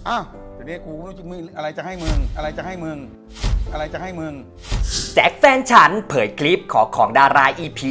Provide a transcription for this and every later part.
อ้าวเดี๋ยวนี้กูรู้จักมึงอะไรจะให้มึงอะไรจะให้มึงอะไรจะให้มึงแจ็คแฟนฉันเผยคลิปขอของดารา EP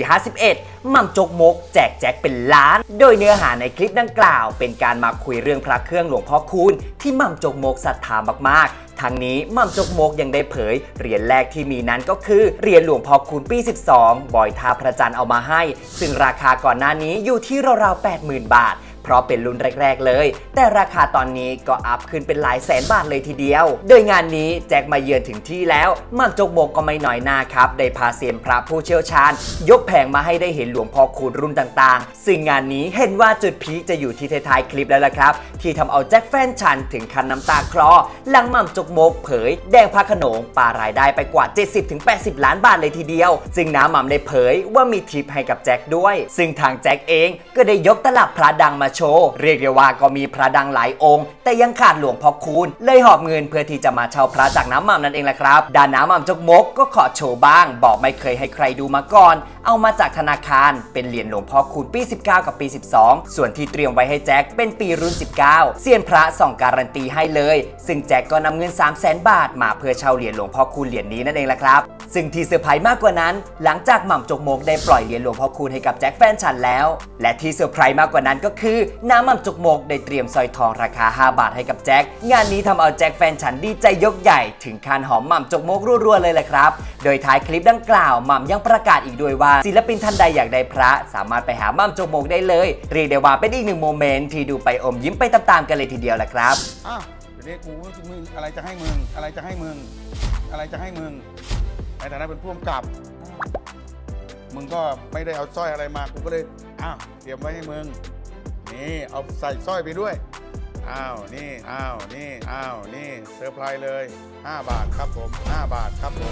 51มั่มจกมกแจกแจ็คเป็นล้านโดยเนื้อหาในคลิปดังกล่าวเป็นการมาคุยเรื่องพระเครื่องหลวงพ่อคูณที่มั่มจกมกศรัทธามากๆทั้งนี้มั่มจกมกยังได้เผยเหรียญแรกที่มีนั้นก็คือเหรียญหลวงพ่อคูณปี 12บอยท่าพระจันทร์เอามาให้ซึ่งราคาก่อนหน้านี้อยู่ที่ราวๆ 80,000 บาทเพราะเป็นรุ่นแรกๆเลยแต่ราคาตอนนี้ก็อัพขึ้นเป็นหลายแสนบาทเลยทีเดียวโดยงานนี้แจ็คมาเยือนถึงที่แล้วมั่มจกมกก็ไม่น้อยหน้าครับได้พาเซียนพระผู้เชี่ยวชาญยกแผงมาให้ได้เห็นหลวงพ่อคูณรุ่นต่างๆซึ่งงานนี้เห็นว่าจุดพีคจะอยู่ที่ท้ายๆคลิปแล้วล่ะครับที่ทำเอาแจ็คแฟนฉันถึงคันน้ำตาคลอหลังมั่มจกมกเผยแดงพระโขนงปารายได้ไปกว่า 70-80 ล้านบาทเลยทีเดียวซึ่งน้ามั่มได้เผยว่ามีทิปให้กับแจ็คด้วยซึ่งทางแจ็คเองก็ได้ยกตลับพระดังมาโชว์เรียกได้ว่าก็มีพระดังหลายองค์แต่ยังขาดหลวงพ่อคูณเลยหอบเงินเพื่อที่จะมาเช่าพระจากน้ามั่มนั่นเองแหละครับด้านน้ามั่มจกมกก็ขอโชว์บ้างบอกไม่เคยให้ใครดูมาก่อนเอามาจากธนาคารเป็นเหรียญหลวงพ่อคูณปี 19 กับปี 12ส่วนที่เตรียมไว้ให้แจ็คเป็นปีรุ่น 19เซียนพระส่องการันตีให้เลยซึ่งแจ็คก็นำเงิน 300,000 บาทมาเพื่อเช่าเหรียญหลวงพ่อคูณเหรียญนี้นั่นเองแหละครับซึ่งที่เซอร์ไพรส์มากกว่านั้นหลังจากหม่ำจกมกได้ปล่อยเหรียญหลวงพ่อคูณให้กับแจ็คแฟนฉันแล้วและที่เซอร์ไพรส์มากกว่านั้นก็คือน้าหม่ำจกมกได้เตรียมสร้อยทองราคา 5 บาทให้กับแจ็คงานนี้ทำเอาแจ็คแฟนฉันดีใจยกใหญ่ถึงขั้นหอมหม่ำจกมกรัวๆเลยแหละครับโดยท้ายคลิปดังกล่าวหม่ำยังประกาศอีกด้วยว่าศิลปินท่านใดอยากได้พระสามารถไปหาหม่ำจกมกได้เลยเรียกได้ว่าเป็นอีกหนึ่งโมเมนต์ที่ดูไปอมยิ้มไปตามๆกันเลยทีเดียวแหละครับอ้าวเดี๋ยวนี้กูรู้จักมึงอะไรจะให้มึงอะไรจะให้มึงอะไรจะให้มึงในฐานะเป็นผู้กำกับมึงก็ไม่ได้เอาสร้อยอะไรมากูก็เลยอ้าวเตรียมไว้ให้มึงนี่เอาใส่สร้อยไปด้วยอ้าวนี่อ้าวนี่อ้าวนี่เซอร์ไพรส์เลย5 บาทครับผม5 บาทครับผม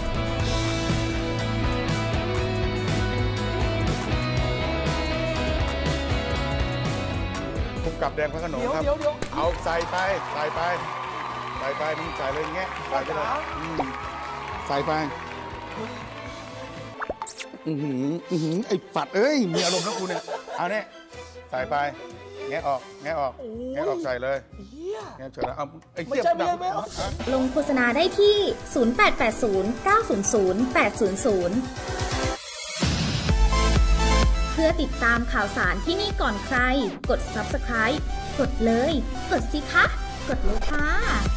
ผู้กำกับแดงพระโขนงครับเอาใส่ไปใส่ไปใส่ไปมึงใส่เลยแงะใส่ไปเลยใส่ไปไอ้ฝัดเอ้ยมีอารมณ์นะกูเนี่ยเอาเนี่ยใส่ไปแงะออกแงะออกแงะออกใส่เลยแงะเฉยแล้วเอาไอ้เจี๊ยบดับลงโฆษณาได้ที่ 0880900800 เพื่อติดตามข่าวสารที่นี่ก่อนใครกด Subscribe กดเลยกดสิคะกดเลยค่ะ